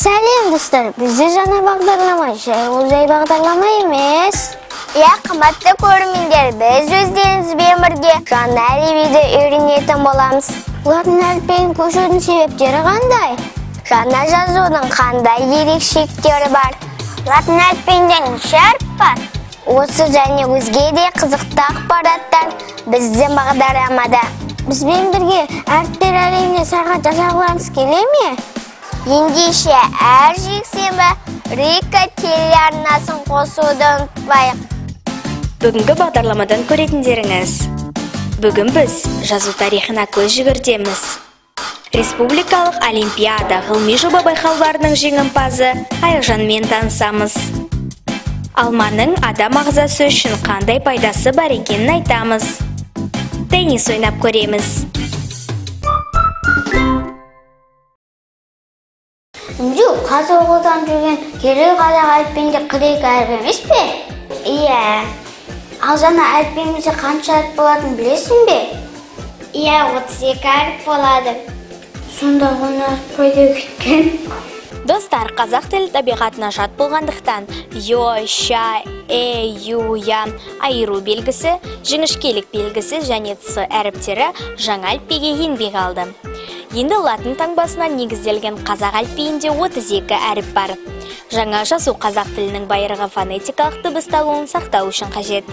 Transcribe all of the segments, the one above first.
Сәлем достар, бізде жаңа бағдарлама, жай бағдарлама емес. Қымбатты көрермендер, біз өздеріңізбен бірге жаңа әліпбиді үйренетін боламыз. Латын әліпбиін көшудің себептері қандай? Жаңа жазудың қандай ерекшеліктері бар? Латын әліпбиінде неше әріп бар? Осы және өзге де қызықты ақпараттар біздің бағдарламада. Бізбен бірге әріптер әлеміне саяхат жасағыларыңыз келе ме? Ендеше әр жексенбі Рика телеарнасын қосуды ұмытпайық. Бүгінгі бағдарламадан көретіндеріңіз. Бүгін біз жазу тарихына көз жүгіртеміз. Республикалық олимпиада ғылыми жоба байқауларының жеңімпазы Айжанмен танысамыз. Алманың адам ағзасы үшін қандай пайдасы бар екенін айтамыз. Теннис ойнап көреміз. Қазір оқудан жүрген керек қазақ әліпбиінде 42 әріп емес пе? Иә. Ал жаңа әліпбиімізде қанша әріп болатынын білесің бе? Иә, 32 әріп болады. Сонда оны пайда кеткен. Достар, қазақ тілі табиғатына жат болғандықтан ё, ша, ю, я айыру белгісі, жіңішкелік белгісі және ц әріптері жаңа әліпбиге енбей қалды. Енді латын таңбасына негізделген қазақ әліпбиінде 32 әріп бар. Жаңа жазу қазақ тілінің байырғы фонетикалық дыбысталуын сақтау үшін қажет.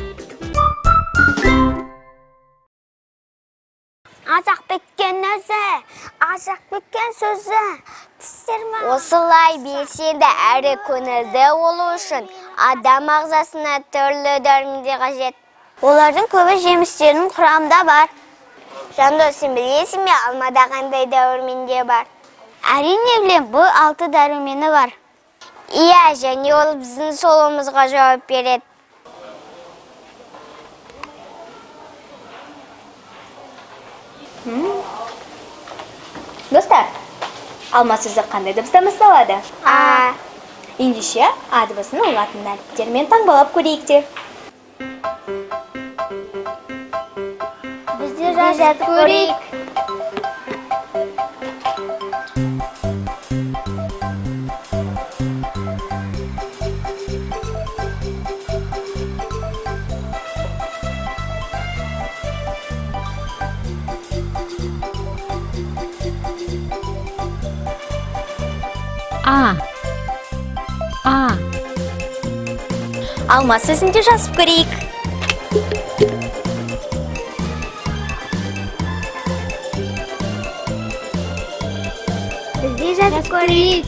Азақ біткен өзі, азақ біткен сөзі. Осылай белсенді әрі көңілді болу үшін адам ағзасына түрлі дәрумендер қажет. Олардың көбі жемістерінің құрамында бар. Жандос, сен білесің бе, алмада қандай дәрумендер бар? Әрине білем, бұл 6 дәрумені бар. Иә, және ол біздің солымызға жауап береді. Достар, алма сөзі қандай дыбыстан басталады? А. Ендеше, а дыбысын латын әріптермен таңбалап көрейік те. Бізде жазып көрейік. Алма сөзінде жазып көрейік. Бізде жазып көрейік.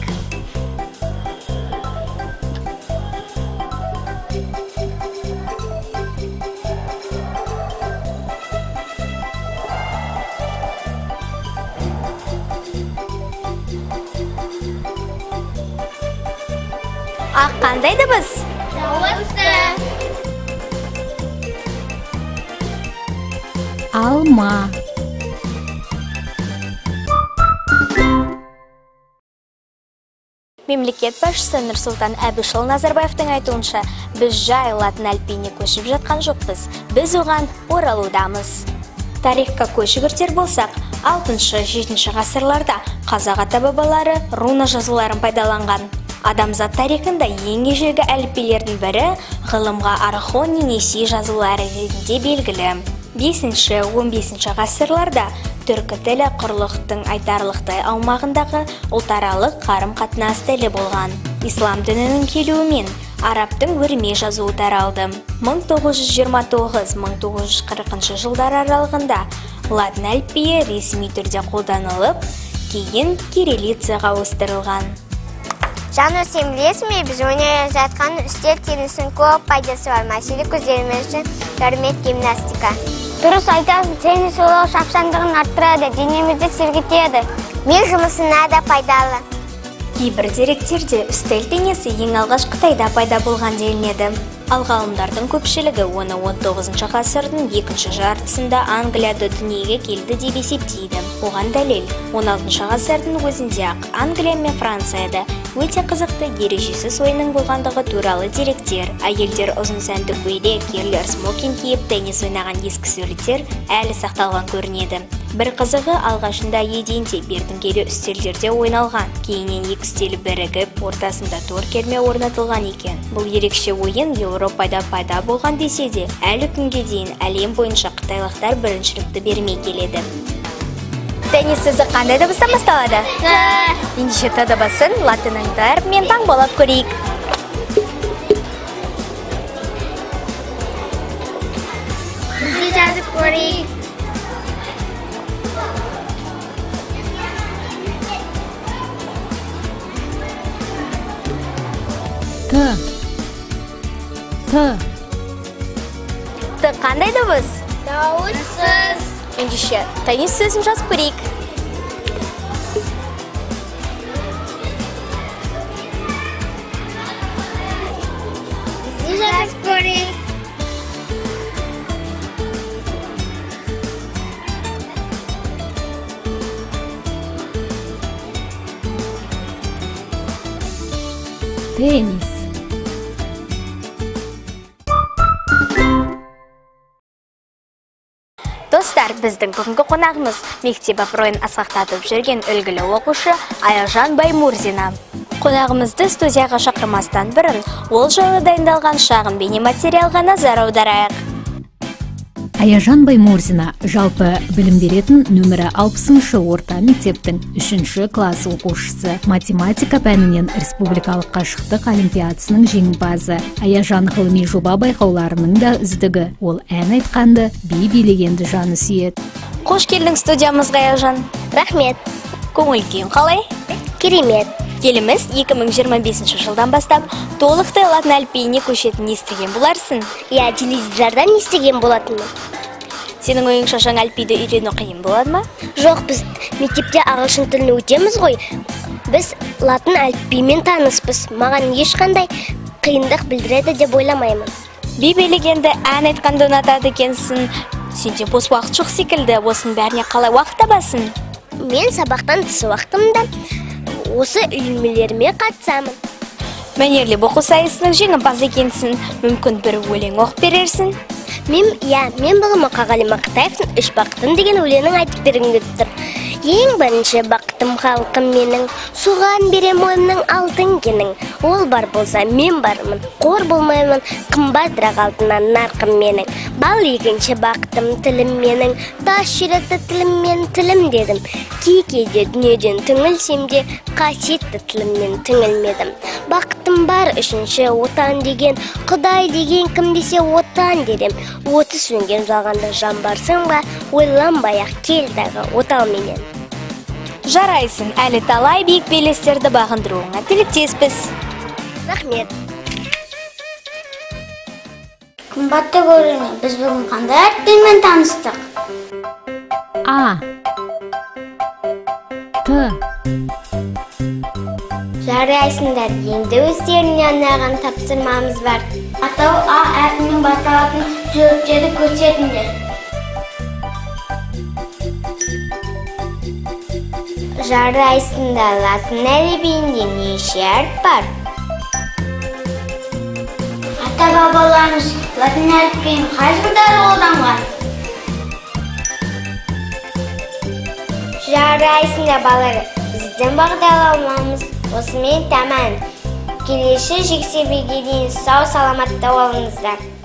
Ақ қандай дыбыс? Дауысты. Алма. Мемлекет басшысы Нұрсұлтан Әбішұлы Назарбаевтың айтуынша, біз жай латын әліпбиіне көшіп жатқан жоқпыз, біз оған оралудамыз. Тарихқа көз жүгіртер болсақ, 6-7 ғасырларда қазақ ата-бабалары руна жазуларын пайдаланған. Адамзат тарихында ең ежелгі әліпбилердің бірі ғылымға архон немесе жазулары ретінде белгілі. 5-15 ғасырларда түркі тілі құрлықтың айтарлықтай аумағындағы ұлтаралық қарым-қатынас тілі болған. Ислам дінінің келуімен арабтың өрме жазуы таралды. 1929-1940 жылдар аралығында латын әліпбиі ресми түрде қолданылып, кейін кириллицаға ауыстырылған. Жандос, сен білесің бе, біз ойнап жатқан үстел теннисінің көп пайдасы бар. Мәселе көзделмес үшін керемет гимнастика. Дұрыс айтасың, теннис олау шапшаңдығын арттырады, денемізді сергітеді. Ми жұмысына да пайдалы. Кейбір деректерде үстел теннисі ең алғаш Қытайда пайда болған делінеді. Ал ғалымдардың көпшілігі оны 19 ғасырдың екінші жартысында Англияда дүниеге келді деп есептейді. Оған дәлел 16 ғасырдың өзінде-ақ Англия мен Францияда өте қызықты ережесіз ойынның болғандығы туралы деректер. Әйелдер ұзын сәнді көйлек, ерлер смокинг киіп теннис ойнаған ескі суреттер әлі сақталған көрінеді. Бір қызығы алғашында еденде бердің келі үстелдерде ойналған. Кейіннен екі үстелі бірігіп, ортасында тор керме орнатылған екен. Бұл ерекше ойын Еуропада пайда болған десе де, әлі күнге дейін әлем бойынша қытайлықтар біріншілікті бермей келеді. Теннис сөзі қандай дыбыстан басталады? Ендеше Т дыбысын латынның Т әрпімен таңбалап көрейік. Бізге жазып көрейік. Т қандай дыбыс? Дауыссыз. Ендеше теннис сөзін жазып көрейік. Бізге жазып көрейік. Теннис. Достар, біздің бүгінгі қонағымыз мектеп абыройын асқақтатып жүрген үлгілі оқушы Аяжан Баймурзина. Қонағымызды студияға шақырмастан бұрын ол жайлы дайындалған шағын бейнематериалға назар аударайық. Аяжан Баймурзина жалпы білім беретін нөмірі 60-шы орта мектептің 3-ші класс оқушысы. Математика пәнінен республикалық қашықтық олимпиадасының жеңімпазы. Аяжан ғылыми жоба байқауларының да үздігі. Ол ән айтқанды, би билегенді жаны сүйеді. Қош келдің студиямызға, Аяжан. Рахмет. Көңіл күйің қалай? Керемет. Еліміз 2025 жылдан бастап толықтай латын әліпбиіне көшетінін естіген боларсың. Я теледидардан естіген болатынмын. Сенің ойыңша жаңа әліпбиді үйрену қиын болады ма? Жоқ, біз мектепте ағылшын тілін өтеміз ғой. Біз латын әліпбиімен таныспыз. Маған ешқандай қиындық білдіреді деп ойламаймын. Би билегенді, ән айтқанды ұнатады екенсің. Сенде бос уақыт жоқ секілді. Осының бәріне қалай уақыт табасың? Мен сабақтан тыс уақытымда осы үйірмелеріме қатысамын. Мәнерлеп оқу сайысының жеңімпаз екенсің. Мүмкін бір өлең оқып берерсің? Мен бүгін Мұқағали Мақатаевтың «Үш бақытым» деген өлеңін айтып бергім келіп тұр. Ең бірінші бақытым халқым менің, суған берем ойымның алтын кенің. Ол бар болса мен бармын, қор болмаймын, қымбатырақ алтыннан нарқым менің. Бал екінші бақытым тілім менің, тас жүректі тілім мен тілім дедім. Кейде дүниеден түңілсем де, қасиетті тіліммен түңілмедім. Бақытым бар үшінші отан деген, Құдай деген кім десе отан дедім. Оты сөнген жалғанда жан барсың ба, ойланбай-ақ келдағы отал менен. Жарайсың, әлі талай биік белестерді бағындыруыңа тілектеспіз. Рахмет. Қымбатты көрермен, біз бүгін қандай әріптермен таныстық? А. Т. Жарайсыңдар, енді өздеріне арналған тапсырмамыз бар. Атау А әрпімен басталатын сөздерді көрсетіңдер. Жарайсыңдар, латын әліпбиінде неше әріп бар? Ата-бабаларымыз латын әліпбиін қай жылдары қолданған? Жарайсыңдар балалар, біздің бағдарламамыз осымен тамам. Келесі жексенбіге дейін сау саламатта болыңыздар.